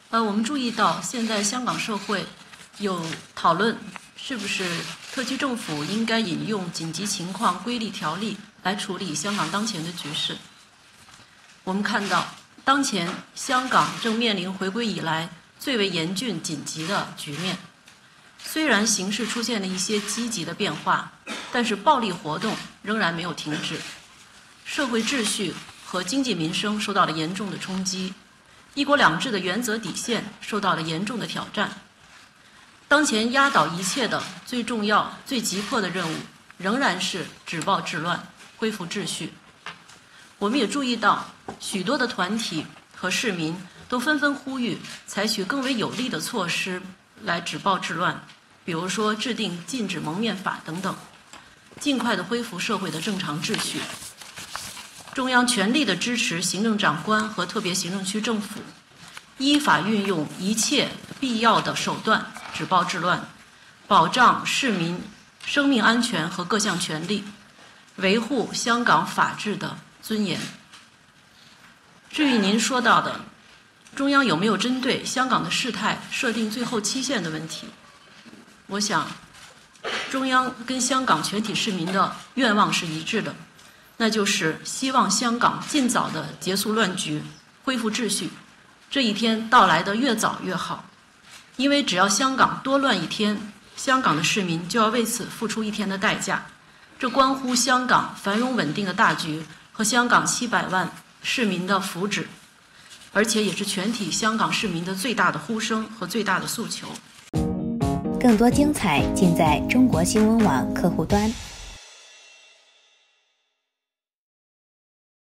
我们注意到现在香港社会有讨论，是不是特区政府应该引用紧急情况规例条例来处理香港当前的局势。我们看到，当前香港正面临回归以来最为严峻紧急的局面。虽然形势出现了一些积极的变化，但是暴力活动仍然没有停止，社会秩序和经济民生受到了严重的冲击，一国两制的原则底线受到了严重的挑战。当前压倒一切的最重要、最急迫的任务，仍然是止暴制乱，恢复秩序。我们也注意到，许多的团体和市民都纷纷呼吁采取更为有力的措施来止暴制乱，比如说制定禁止蒙面法等等，尽快的恢复社会的正常秩序。中央全力的支持行政长官和特别行政区政府，依法运用一切必要的手段止暴制乱，保障市民生命安全和各项权利，维护香港法治的尊严。至于您说到的中央有没有针对香港的事态设定最后期限的问题，我想中央跟香港全体市民的愿望是一致的，那就是希望香港尽早的结束乱局，恢复秩序。这一天到来的越早越好，因为只要香港多乱一天，香港的市民就要为此付出一天的代价。这关乎香港繁荣稳定的大局和香港700万市民的福祉，而且也是全体香港市民的最大的呼声和最大的诉求。 更多精彩尽在中国新闻网客户端。